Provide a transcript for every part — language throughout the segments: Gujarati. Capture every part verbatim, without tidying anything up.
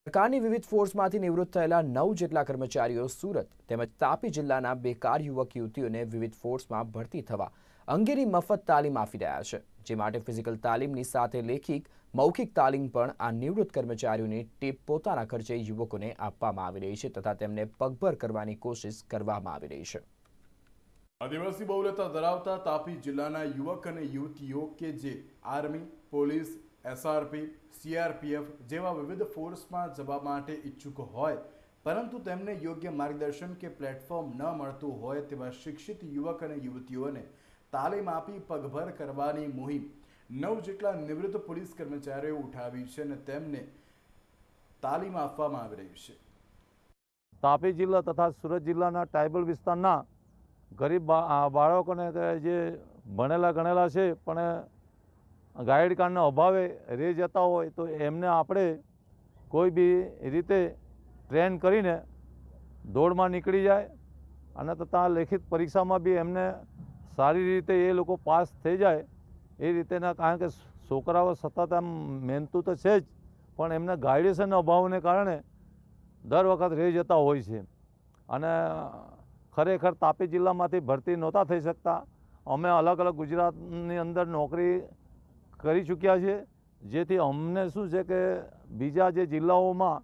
સરકારની વિવિધ ફોર્સમાંથી નિવૃત્ત થયેલા નવ જેટલા કર્મચારીઓ સુરત તેમજ તાપી જિલ્લાના બેકાર યુવક યુવતીઓને વિવિધ ફોર્સમાં ભરતી થવા અંગેની મફત તાલીમ આપી રહ્યા છે, જે માટે ફિઝિકલ તાલીમની સાથે લેખિત મૌખિક તાલીમ પણ આ નિવૃત્ત કર્મચારીઓની ટીપ પોતાના ખર્ચે યુવકોને આપવામાં આવી રહી છે તથા તેમને પગભર કરવાની કોશિશ કરવામાં આવી રહી છે। આદિવાસી બહુલતા ધરાવતા તાપી જિલ્લાના યુવક અને યુવતીઓ કે જે આર્મી, પોલીસ, એસઆરપી, સીઆરપીએફ જેવા વિવિધ ફોર્સમાં જવા માટે ઈચ્છુક હોય પરંતુ તેમને યોગ્ય માર્ગદર્શન કે પ્લેટફોર્મ ન મળતું હોય તેવા શિક્ષિત યુવક અને યુવતીઓને તાલીમ આપી પગભર કરવાની મુહિમ નવ જેટલા નિવૃત્ત પોલીસ કર્મચારીઓ ઉઠાવી છે અને તેમને તાલીમ આપવામાં આવી રહી છે। તાપી જિલ્લા તથા સુરત જિલ્લાના ટ્રાઇબલ વિસ્તારના ગરીબ બાળકોને જે ભણેલા ગણેલા છે પણ ગાઈડ કાર્ડના અભાવે રહી જતા હોય તો એમને આપણે કોઈ બી રીતે ટ્રેન કરીને દોડમાં નીકળી જાય અને તથા લેખિત પરીક્ષામાં બી એમને સારી રીતે એ લોકો પાસ થઈ જાય એ રીતેના, કારણ કે છોકરાઓ સતત આમ મહેનતુ તો છે જ પણ એમને ગાઈડન્સના અભાવને કારણે દર વખત રહી જતા હોય છે અને ખરેખર તાપી જિલ્લામાંથી ભરતી નહોતા થઈ શકતા। અમે અલગ અલગ ગુજરાતની અંદર નોકરી કરી ચૂક્યા છે, જેથી અમને શું છે કે બીજા જે જિલ્લાઓમાં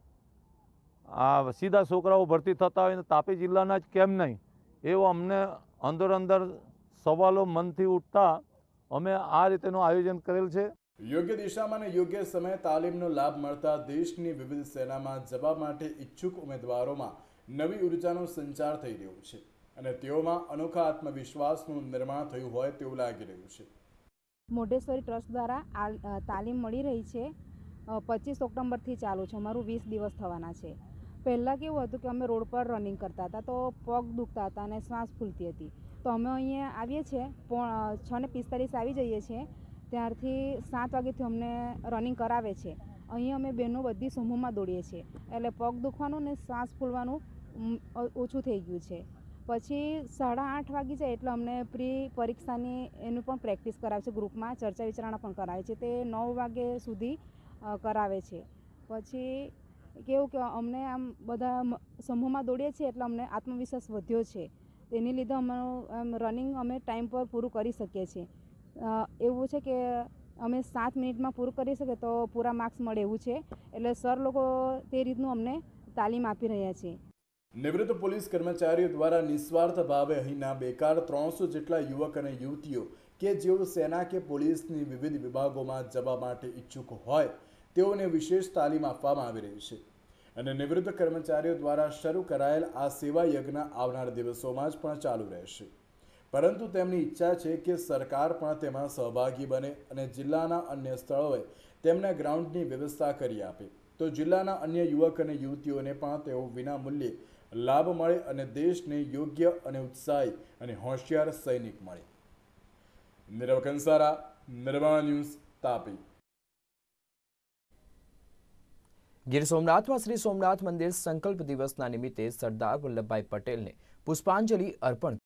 આ સીધા છોકરાઓ ભરતી થતા હોય ને તાપી જિલ્લાના જ કેમ નહીં એવો અમને અંદર અંદર સવાલો મનથી ઉઠતા અમે આ રીતેનું આયોજન કરેલ છે। યોગ્ય દિશામાં અને યોગ્ય સમયે તાલીમનો લાભ મળતા દેશની વિવિધ સેનામાં જવા માટે ઈચ્છુક ઉમેદવારોમાં નવી ઉર્જાનો સંચાર થઈ રહ્યો છે અને તેઓમાં અનોખા આત્મવિશ્વાસનું નિર્માણ થયું હોય તેવું લાગી રહ્યું છે। મોઢેશ્વરી ટ્રસ્ટ દ્વારા આ તાલીમ મળી રહી છે। પચીસ ઓક્ટોબરથી ચાલુ છે, અમારું વીસ દિવસ થવાના છે। પહેલાં કેવું હતું કે અમે રોડ પર રનિંગ કરતા હતા તો પગ દુખતા હતા અને શ્વાસ ફૂલતી હતી, તો અમે અહીંયા આવીએ છીએ છ ને પિસ્તાલીસ આવી જઈએ છીએ, ત્યારથી સાત વાગ્યાથી અમને રનિંગ કરાવે છે। અહીંયા અમે બહેનો બધી સમૂહમાં દોડીએ છીએ એટલે પગ દુખવાનું ને શ્વાસ ફૂલવાનું ઓછું થઈ ગયું છે। પછી સાડા આઠ વાગી જાય એટલે અમને પ્રી પરીક્ષાની એનું પણ પ્રેક્ટિસ કરાવે છે, ગ્રુપમાં ચર્ચા વિચારણા પણ કરાવે છે, તે નવ વાગે સુધી કરાવે છે। પછી કેવું કે અમને આમ બધા સમૂહમાં દોડીએ છીએ એટલે અમને આત્મવિશ્વાસ વધ્યો છે, તેની લીધે અમારું આમ રનિંગ અમે ટાઈમ પર પૂરું કરી શકીએ છીએ। એવું છે કે અમે સાત મિનિટમાં પૂરું કરી શકીએ તો પૂરા માર્ક્સ મળે એવું છે, એટલે સર લોકો તે રીતનું અમને તાલીમ આપી રહ્યા છે। નિવૃત્ત પોલીસ કર્મચારીઓ દ્વારા નિસ્વાર્થ ભાવે અહીંના બેકાર ત્રણસો જેટલા યુવક અને યુવતીઓ કે જેઓ સેના કે પોલીસની વિવિધ વિભાગોમાં જવા માટે ઈચ્છુક હોય તેઓને વિશેષ તાલીમ આપવામાં આવી રહી છે અને નિવૃત્ત કર્મચારીઓ દ્વારા શરૂ કરાયેલ આ સેવા યજ્ઞ આવનાર દિવસોમાં જ પણ ચાલુ રહેશે, પરંતુ તેમની ઈચ્છા છે કે સરકાર પણ તેમાં સહભાગી બને અને જિલ્લાના અન્ય સ્થળોએ તેમને ગ્રાઉન્ડની વ્યવસ્થા કરી આપે તો જિલ્લાના અન્ય યુવક અને યુવતીઓને પણ તેઓ વિના મૂલ્યે લાભ મળે અને દેશને યોગ્ય અને ઉત્સાહી અને હોશિયાર સૈનિક મળે। નીરવ કંસારા, નિર્માણ ન્યૂઝ, તાપી। ગીર સોમનાથમાં શ્રી સોમનાથ મંદિર સંકલ્પ દિવસના નિમિત્તે સરદાર વલ્લભભાઈ પટેલને પુષ્પાંજલિ અર્પણ